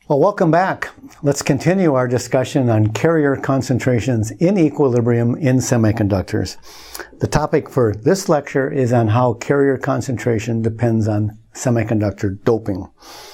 Well, welcome back. Let's continue our discussion on carrier concentrations in equilibrium in semiconductors. The topic for this lecture is on how carrier concentration depends on semiconductor doping.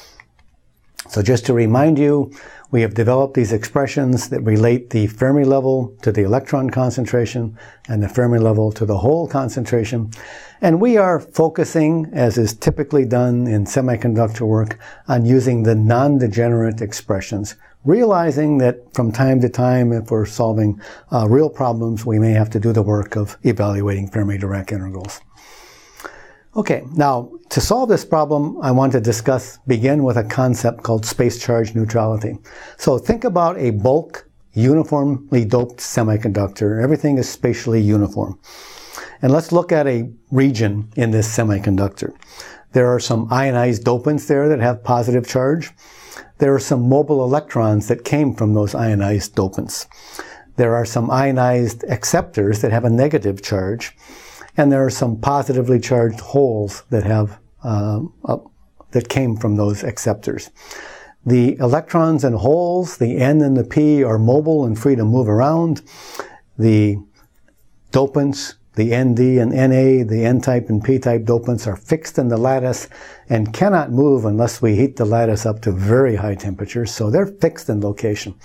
So just to remind you, we have developed these expressions that relate the Fermi level to the electron concentration and the Fermi level to the hole concentration. And we are focusing, as is typically done in semiconductor work, on using the non-degenerate expressions, realizing that from time to time, if we're solving real problems, we may have to do the work of evaluating Fermi Dirac integrals. Okay, now to solve this problem, I want to begin with a concept called space-charge neutrality. So think about a bulk, uniformly doped semiconductor. Everything is spatially uniform. And let's look at a region in this semiconductor. There are some ionized dopants there that have positive charge. There are some mobile electrons that came from those ionized dopants. There are some ionized acceptors that have a negative charge. And there are some positively charged holes that have that came from those acceptors. The electrons and holes, the N and the P, are mobile and free to move around. The dopants, the ND and NA, the N-type and P-type dopants, are fixed in the lattice and cannot move unless we heat the lattice up to very high temperatures. So they're fixed in location.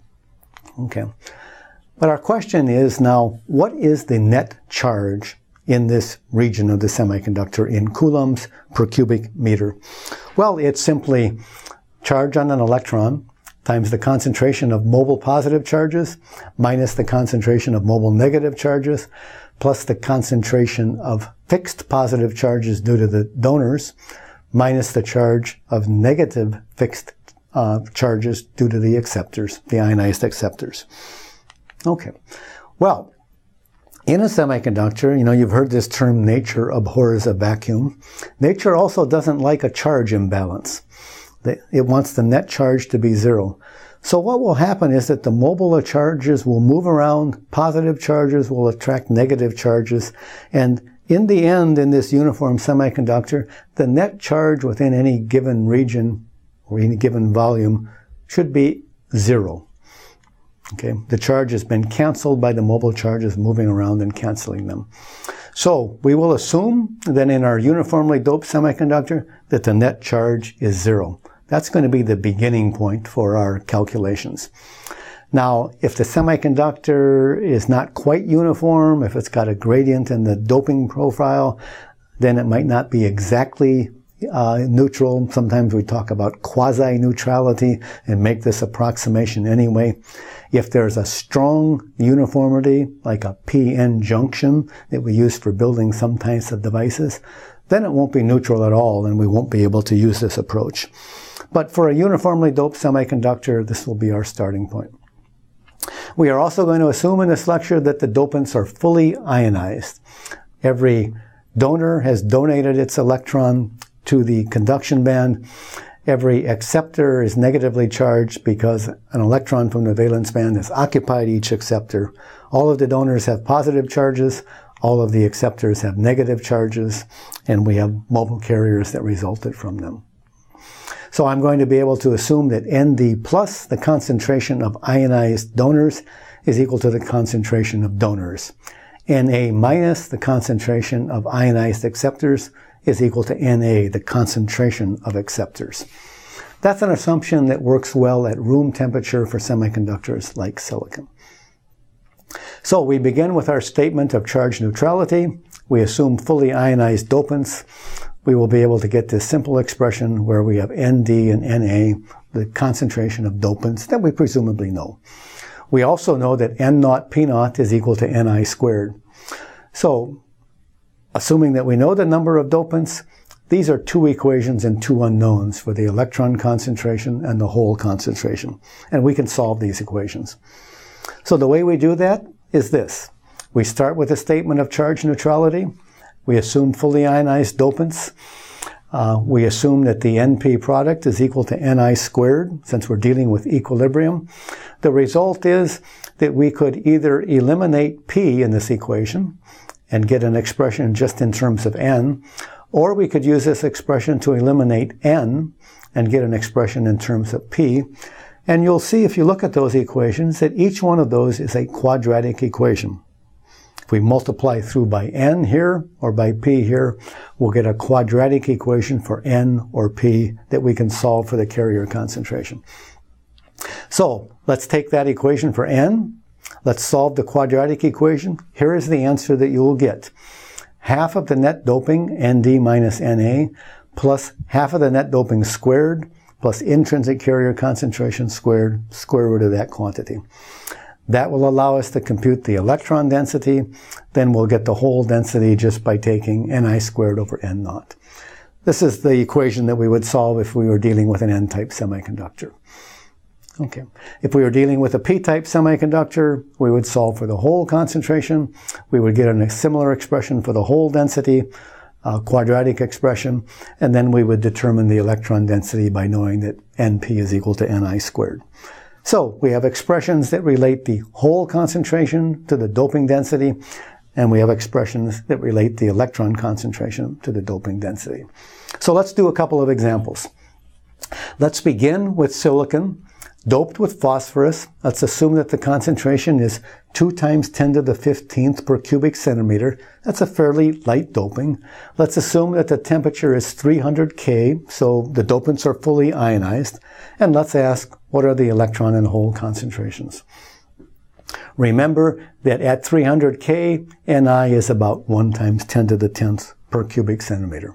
Okay. But our question is now, what is the net charge in this region of the semiconductor in coulombs per cubic meter? Well, it's simply charge on an electron times the concentration of mobile positive charges minus the concentration of mobile negative charges plus the concentration of fixed positive charges due to the donors minus the charge of negative fixed charges due to the acceptors, the ionized acceptors. Okay. Well, in a semiconductor, you've heard this term, nature abhors a vacuum. Nature also doesn't like a charge imbalance. It wants the net charge to be zero. So what will happen is that the mobile charges will move around, positive charges will attract negative charges, and in the end, in this uniform semiconductor, the net charge within any given region or any given volume should be zero. Okay, the charge has been canceled by the mobile charges moving around and canceling them. So we will assume that in our uniformly doped semiconductor that the net charge is zero. That's going to be the beginning point for our calculations. Now, if the semiconductor is not quite uniform, if it's got a gradient in the doping profile, then it might not be exactly neutral. Sometimes we talk about quasi-neutrality and make this approximation anyway. If there's a strong uniformity, like a p-n junction that we use for building some types of devices, then it won't be neutral at all and we won't be able to use this approach. But for a uniformly doped semiconductor, this will be our starting point. We are also going to assume in this lecture that the dopants are fully ionized. Every donor has donated its electron to the conduction band. Every acceptor is negatively charged because an electron from the valence band has occupied each acceptor. All of the donors have positive charges. All of the acceptors have negative charges. And we have mobile carriers that resulted from them. So I'm going to be able to assume that ND plus, the concentration of ionized donors, is equal to the concentration of donors. Na minus, the concentration of ionized acceptors, is equal to Na, the concentration of acceptors. That's an assumption that works well at room temperature for semiconductors like silicon. So we begin with our statement of charge neutrality. We assume fully ionized dopants. We will be able to get this simple expression where we have Nd and Na, the concentration of dopants that we presumably know. We also know that N0 P0 is equal to Ni squared. So, assuming that we know the number of dopants, these are two equations and two unknowns for the electron concentration and the hole concentration. And we can solve these equations. So the way we do that is this. We start with a statement of charge neutrality. We assume fully ionized dopants. We assume that the NP product is equal to Ni squared, since we're dealing with equilibrium. The result is that we could either eliminate P in this equation and get an expression just in terms of N, Or we could use this expression to eliminate n and get an expression in terms of p. And you'll see if you look at those equations that each one of those is a quadratic equation. If we multiply through by n here or by p here, we'll get a quadratic equation for n or p that we can solve for the carrier concentration. So let's take that equation for n. Let's solve the quadratic equation. Here is the answer that you will get. Half of the net doping, Nd minus Na, plus half of the net doping squared, plus intrinsic carrier concentration squared, square root of that quantity. That will allow us to compute the electron density. Then we'll get the hole density just by taking Ni squared over N naught. This is the equation that we would solve if we were dealing with an N-type semiconductor. Okay. If we were dealing with a P-type semiconductor, we would solve for the hole concentration. We would get a similar expression for the hole density, a quadratic expression, and then we would determine the electron density by knowing that Np is equal to Ni squared. So we have expressions that relate the hole concentration to the doping density, and we have expressions that relate the electron concentration to the doping density. So let's do a couple of examples. Let's begin with silicon doped with phosphorus. Let's assume that the concentration is 2 times 10 to the 15th per cubic centimeter. That's a fairly light doping. Let's assume that the temperature is 300 K, so the dopants are fully ionized. And let's ask, what are the electron and hole concentrations? Remember that at 300 K, Ni is about 1 times 10 to the 10th per cubic centimeter.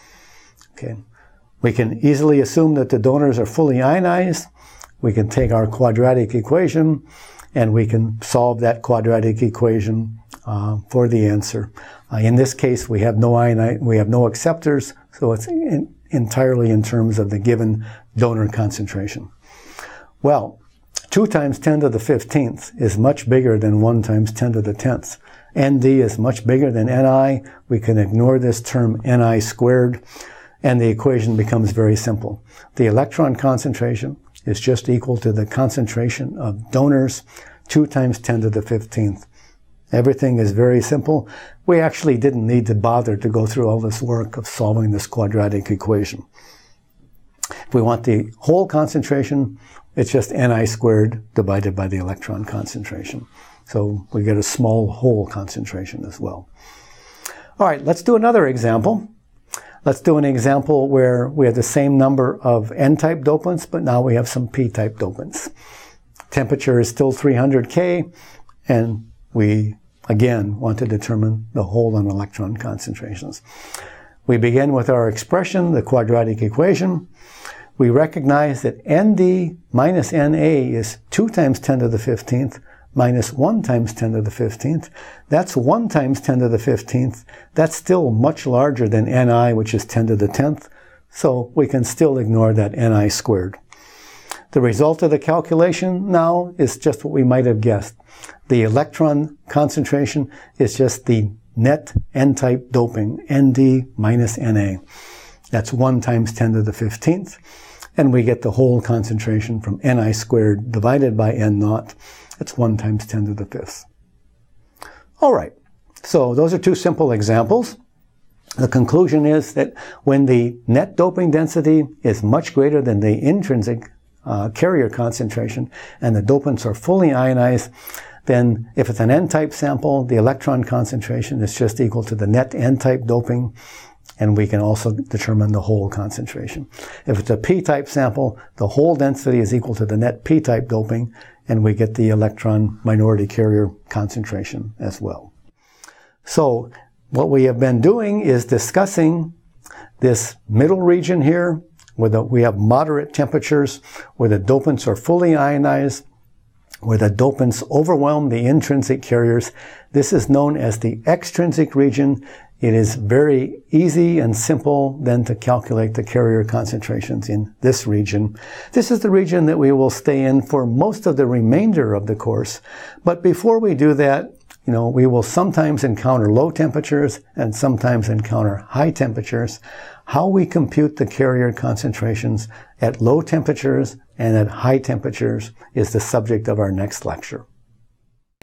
Okay. We can easily assume that the donors are fully ionized. We can take our quadratic equation and we can solve that quadratic equation for the answer. In this case, we have no acceptors, so it's entirely in terms of the given donor concentration. Well, 2 times 10 to the 15th is much bigger than 1 times 10 to the 10th. Nd is much bigger than Ni. We can ignore this term Ni squared, and the equation becomes very simple. The electron concentration is just equal to the concentration of donors, 2 times 10 to the 15th. Everything is very simple. We actually didn't need to bother to go through all this work of solving this quadratic equation. If we want the hole concentration, it's just Ni squared divided by the electron concentration. So we get a small hole concentration as well. All right, let's do another example. Let's do an example where we have the same number of N-type dopants, but now we have some P-type dopants. Temperature is still 300 K, and we, again, want to determine the hole and electron concentrations. We begin with our expression, the quadratic equation. We recognize that Nd minus Na is 2 times 10 to the 15th minus 1 times 10 to the 15th. That's 1 times 10 to the 15th. That's still much larger than Ni, which is 10 to the 10th. So we can still ignore that Ni squared. The result of the calculation now is just what we might have guessed. The electron concentration is just the net N-type doping, Nd minus Na. That's 1 times 10 to the 15th. And we get the hole concentration from Ni squared divided by N naught. That's 1 times 10 to the 5th. All right, so those are 2 simple examples. The conclusion is that when the net doping density is much greater than the intrinsic carrier concentration and the dopants are fully ionized, then if it's an N-type sample, the electron concentration is just equal to the net N-type doping, and we can also determine the hole concentration. If it's a P-type sample, the hole density is equal to the net P-type doping, and we get the electron minority carrier concentration as well. So what we have been doing is discussing this middle region here, where we have moderate temperatures, where the dopants are fully ionized, where the dopants overwhelm the intrinsic carriers. This is known as the extrinsic region. It is very easy and simple then to calculate the carrier concentrations in this region. This is the region that we will stay in for most of the remainder of the course. But before we do that, we will sometimes encounter low temperatures and sometimes encounter high temperatures. How we compute the carrier concentrations at low temperatures and at high temperatures is the subject of our next lecture.